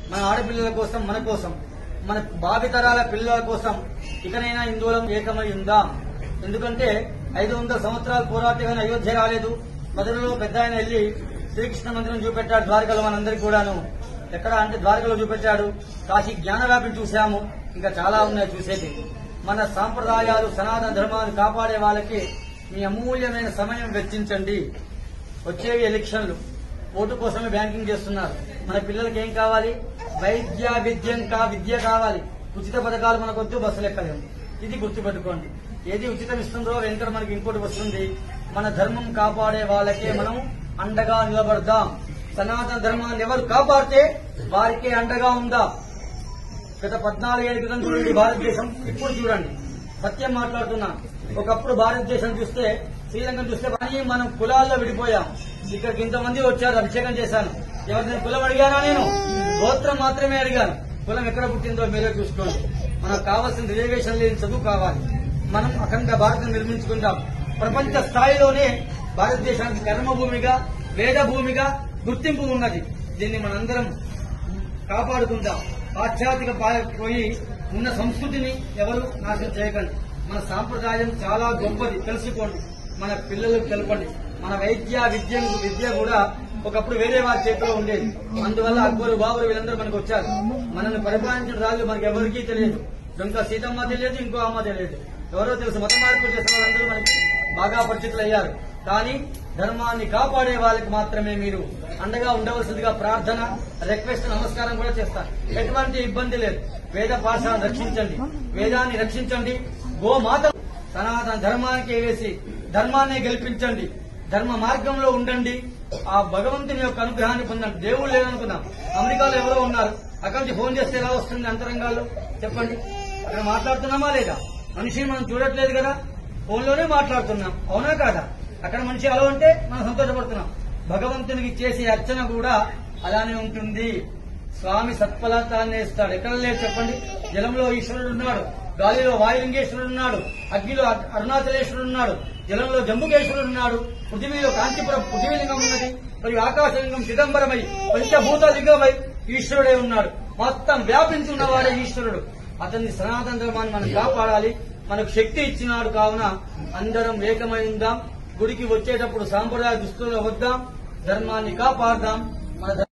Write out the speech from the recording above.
మన ఆడపిల్లల కోసం, మన కోసం, మన భావితరాల పిల్లల కోసం ఇకనైనా హిందువులం ఏకమై ఉందాం. ఎందుకంటే 500 సంవత్సరాల పోరాటం అయోధ్య రాలేదు. మొదలలో పెద్ద ఆయన వెళ్లి శ్రీకృష్ణ మందిరం చూపెట్టాడు ద్వారకలో. మనందరికీ కూడాను ఎక్కడ అంటే ద్వారకలో చూపెట్టాడు. కాశీ జ్ఞానవ్యాపిని చూశాము. ఇంకా చాలా ఉన్నాయి చూసేది. మన సాంప్రదాయాలు, సనాతన ధర్మాన్ని కాపాడే వాళ్ళకి మీ అమూల్యమైన సమయం వెచ్చించండి. వచ్చేవి ఎలక్షన్లు, ఓటు కోసమే బ్యాంకింగ్ చేస్తున్నారు. మన పిల్లలకి ఏం కావాలి? విద్య కావాలి. ఉచిత పథకాలు మనకొద్దు, బస్సులు ఎక్కలేము. ఇది గుర్తుపెట్టుకోండి. ఏది ఉచితం ఇస్తుందో వెంకట మనకి ఇంకోటి వస్తుంది. మన ధర్మం కాపాడే వాళ్ళకే మనం అండగా నిలబడదాం. సనాతన ధర్మాన్ని ఎవరు కాపాడితే వారికే అండగా ఉందా. గత 14 ఏళ్ల క్రితం చూడండి భారతదేశం, ఇప్పుడు చూడండి. సత్యం మాట్లాడుతున్నా. ఒకప్పుడు భారతదేశం చూస్తే, శ్రీలంకను చూస్తే మనం కులాల్లో విడిపోయాం. ఇక్కడికి ఇంతమంది వచ్చారు, అభిషేకం చేశాను. ఎవరిని కులం అడిగానా? నేను గోత్రం మాత్రమే అడిగాను. కులం ఎక్కడ పుట్టిందో మీరే చూసుకోండి. మనకు కావాల్సిన రిజర్వేషన్ లేని చదువు కావాలి. మనం అఖండ భారతం నిర్మించుకుంటాం. ప్రపంచ స్థాయిలోనే భారతదేశానికి కర్మభూమిగా, వేదభూమిగా గుర్తింపు ఉన్నది. దీన్ని మనందరం కాపాడుకుందాం. పాశ్చాత్యక పోయి ఉన్న సంస్కృతిని ఎవరు నాశనం చేయకండి. మన సాంప్రదాయం చాలా గొప్పది, తెలుసుకోండి. మన పిల్లలకు తెలపండి. మన విద్య కూడా ఒకప్పుడు వేరే వారి చేతిలో ఉండేది. అందువల్ల అక్బరు, బాబరు వీళ్ళందరూ మనకు వచ్చారు. మనల్ని పరిపాలించిన రాజు మనకి ఎవరికీ తెలియదు. ఇంకా సీతమ్మ తెలియదు, ఇంకో అమ్మ తెలియదు. ఎవరో తెలుసు. మత మార్పులు చేసిన వాళ్ళందరూ మనకి బాగా పరిచితులు అయ్యారు. కానీ ధర్మాన్ని కాపాడే వాళ్ళకి మాత్రమే మీరు అండగా ఉండవలసిందిగా ప్రార్థన, రిక్వెస్ట్, నమస్కారం కూడా చేస్తారు. ఎటువంటి ఇబ్బంది లేదు. వేద పాఠశాలను రక్షించండి, వేదాన్ని రక్షించండి. గోమాత సనాతన ధర్మానికి వేసి ధర్మాన్ని గెలిపించండి. ధర్మ మార్గంలో ఉండండి. ఆ భగవంతుని యొక్క అనుగ్రహాన్ని పొందండి. దేవుడు లేదనుకున్నాం. అమెరికాలో ఎవరో ఉన్నారు. అక్కడి నుంచి ఫోన్ చేస్తే ఎలా వస్తుంది అంతరంగాల్లో? చెప్పండి. అక్కడ మాట్లాడుతున్నామా లేదా? మనిషిని మనం చూడట్లేదు కదా, ఫోన్లోనే మాట్లాడుతున్నాం. అవునా కాదా? అక్కడ మనిషి అలా ఉంటే మనం సంతోషపడుతున్నాం. భగవంతునికి చేసే అర్చన కూడా అలానే ఉంటుంది. స్వామి సత్ఫలితాన్ని ఇస్తాడు. ఎక్కడ లేదు చెప్పండి? జలంలో ఈశ్వరుడు ఉన్నాడు, గాలిలో వాయులింగేశ్వరుడు ఉన్నాడు, అగ్నిలో అరుణాచలేశ్వరుడు ఉన్నాడు, జలంలో జంబుకేశ్వరుడు ఉన్నాడు, పృథివీలో కాంచీపురం పృథివీలింగం ఉన్నది, మరియు ఆకాశలింగం చిదంబరమై పంచభూత లింగమై ఈశ్వరుడే ఉన్నాడు. మొత్తం వ్యాపించి ఉన్నవాడే ఈశ్వరుడు. అతన్ని సనాతన ధర్మాన్ని మనం కాపాడాలి. మనకు శక్తి ఇచ్చినాడు. కావున అందరం ఏకమై ఉందాం. గుడికి వచ్చేటప్పుడు సాంప్రదాయ దుస్తుల్లో వద్దాం. ధర్మాన్ని కాపాడదాం. మన